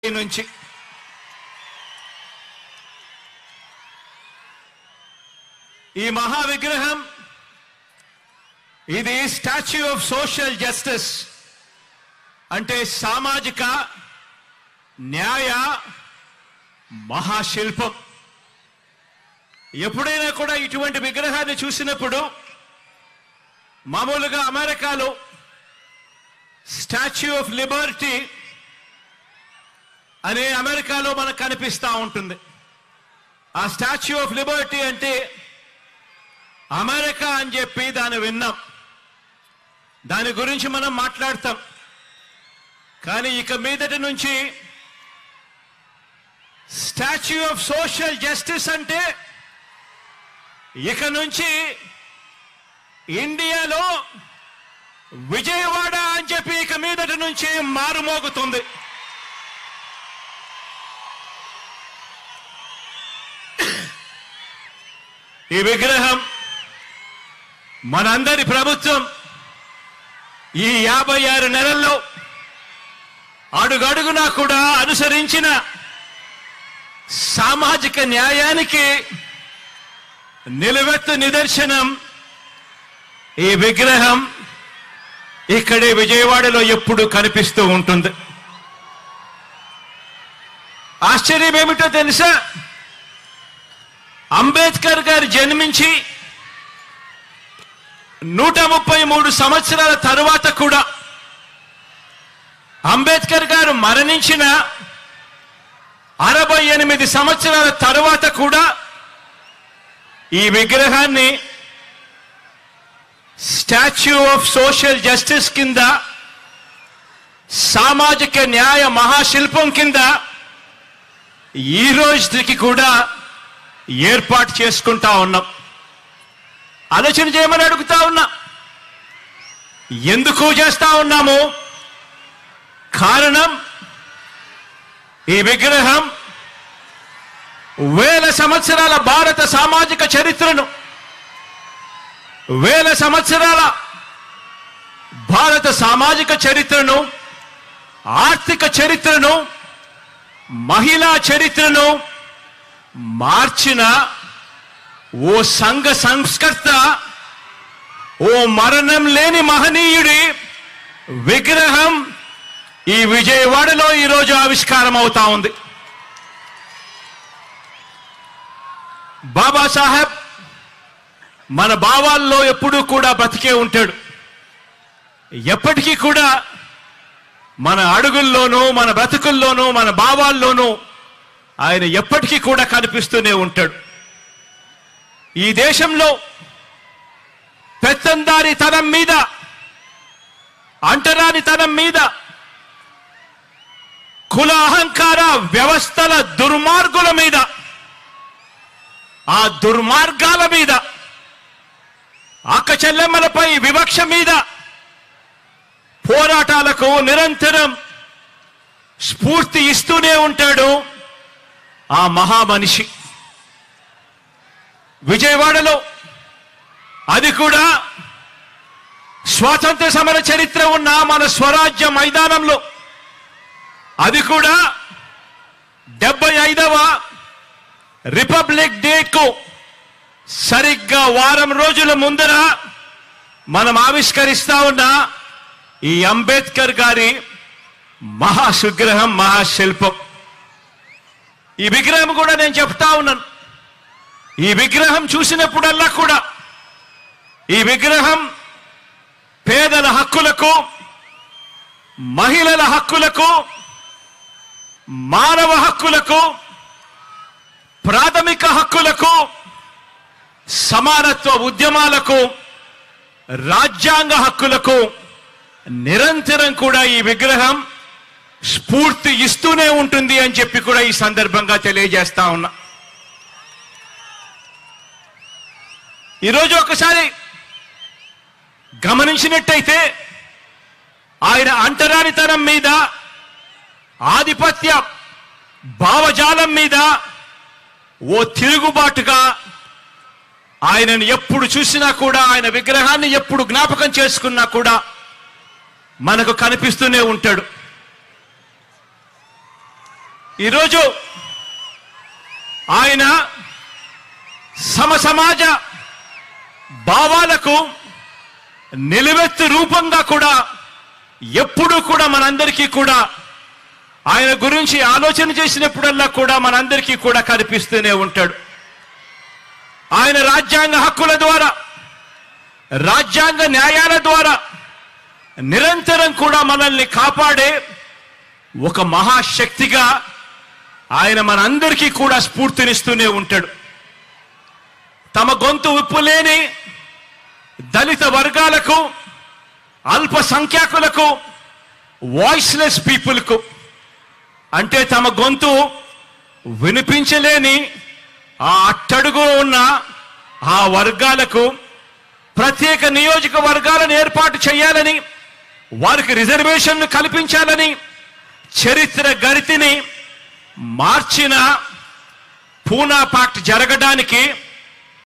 నుంచి ఈ మహా విగ్రహం ఇది స్టాచ్యూ ఆఫ్ సోషల్ జస్టిస్ అంటే సామాజిక న్యాయ మహాశిల్పం. ఎప్పుడైనా కూడా ఇటువంటి విగ్రహాన్ని చూసినప్పుడు మామూలుగా అమెరికాలో స్టాచ్యూ ఆఫ్ లిబర్టీ అనే అమెరికాలో మనకు కనిపిస్తూ ఉంటుంది. ఆ స్టాచ్యూ ఆఫ్ లిబర్టీ అంటే అమెరికా అని చెప్పి దాన్ని విన్నాం, దాని గురించి మనం మాట్లాడతాం. కానీ ఇక మీదటి నుంచి స్టాచ్యూ ఆఫ్ సోషల్ జస్టిస్ అంటే ఇక నుంచి ఇండియాలో విజయవాడ అని చెప్పి ఇక మీదటి నుంచి మారుమోగుతుంది. ఈ విగ్రహం మనందరి ప్రభుత్వం ఈ 56 నెలల్లో అడుగడుగునా కూడా అనుసరించిన సామాజిక న్యాయానికి నిలువెత్తు నిదర్శనం ఈ విగ్రహం ఇక్కడే విజయవాడలో ఎప్పుడు కనిపిస్తూ ఉంటుంది. ఆశ్చర్యం ఏమిటో తెలుసా, అంబేద్కర్ గారు జన్మించి 133 సంవత్సరాల తరువాత కూడా, అంబేద్కర్ గారు మరణించిన 68 సంవత్సరాల తరువాత కూడా ఈ విగ్రహాన్ని స్టాచ్యూ ఆఫ్ సోషల్ జస్టిస్ కింద, సామాజిక న్యాయ మహాశిల్పం కింద ఈ రోజుకి కూడా ఏర్పాటు చేసుకుంటా ఉన్నాం. ఆలోచన చేయమని అడుగుతా ఉన్నా. ఎందుకు చేస్తా ఉన్నాము? కారణం ఈ విగ్రహం వేల సంవత్సరాల భారత సామాజిక చరిత్రను, వేల సంవత్సరాల భారత సామాజిక చరిత్రను, ఆర్థిక చరిత్రను, మహిళా చరిత్రను మార్చిన ఓ సంఘ సంస్కర్త, ఓ మరణం లేని మహనీయుడి విగ్రహం ఈ విజయవాడలో ఈరోజు ఆవిష్కారం అవుతా ఉంది. బాబాసాహెబ్ మన భావాల్లో ఎప్పుడూ కూడా బ్రతికే ఉంటాడు. ఎప్పటికీ కూడా మన అడుగుల్లోనూ, మన బ్రతుకుల్లోనూ, మన భావాల్లోనూ ఆయన ఎప్పటికీ కూడా కనిపిస్తూనే ఉంటాడు. ఈ దేశంలో పెత్తందారితనం మీద, అంటరానితనం మీద, కుల అహంకార వ్యవస్థల దుర్మార్గుల మీద, ఆ దుర్మార్గాల మీద, అక్క చెల్లెమ్మలపై వివక్ష మీద పోరాటాలకు నిరంతరం స్ఫూర్తి ఇస్తూనే ఉంటాడు ఆ మహామనిషి. విజయవాడలో, అది కూడా స్వాతంత్ర సమర చరిత్ర ఉన్న మన స్వరాజ్య మైదానంలో, అది కూడా 75వ రిపబ్లిక్ డేకు సరిగ్గా వారం రోజుల ముందర మనం ఆవిష్కరిస్తా ఉన్న ఈ అంబేద్కర్ గారి మహాసుగ్రహం, మహాశిల్పం. ఈ విగ్రహం కూడా నేను చెప్తా ఉన్నాను, ఈ విగ్రహం చూసినప్పుడల్లా కూడా ఈ విగ్రహం పేదల హక్కులకు, మహిళల హక్కులకు, మానవ హక్కులకు, ప్రాథమిక హక్కులకు, సమానత్వ ఉద్యమాలకు, రాజ్యాంగ హక్కులకు నిరంతరం కూడా ఈ విగ్రహం స్ఫూర్తి ఇస్తూనే ఉంటుంది అని చెప్పి కూడా ఈ సందర్భంగా తెలియజేస్తా ఉన్నా. ఈరోజు ఒకసారి గమనించినట్టయితే ఆయన అంటరానితనం మీద, ఆధిపత్య భావజాలం మీద ఓ తిరుగుబాటుగా ఆయనను ఎప్పుడు చూసినా కూడా, ఆయన విగ్రహాన్ని ఎప్పుడు జ్ఞాపకం చేసుకున్నా కూడా మనకు కనిపిస్తూనే ఉంటాడు. ఈరోజు ఆయన సమసమాజ భావాలకు నిలువెత్తు రూపంగా కూడా ఎప్పుడూ కూడా మనందరికీ కూడా ఆయన గురించి ఆలోచన చేసినప్పుడల్లా కూడా మనందరికీ కూడా కనిపిస్తూనే ఉంటాడు. ఆయన రాజ్యాంగ హక్కుల ద్వారా, రాజ్యాంగ న్యాయాల ద్వారా నిరంతరం కూడా మనల్ని కాపాడే ఒక మహాశక్తిగా ఆయన మనందరికీ కూడా స్ఫూర్తినిస్తూనే ఉంటాడు. తమ గొంతు విప్పులేని దళిత వర్గాలకు, అల్పసంఖ్యాకులకు, వాయిస్లెస్ పీపుల్కు, అంటే తమ గొంతు వినిపించలేని ఆ అట్టడుగులో ఉన్న ఆ వర్గాలకు ప్రత్యేక నియోజకవర్గాలను ఏర్పాటు చేయాలని, వారికి రిజర్వేషన్లు కల్పించాలని చరిత్ర గరితిని మార్చిన పూనా పాక్ట్ జరగడానికి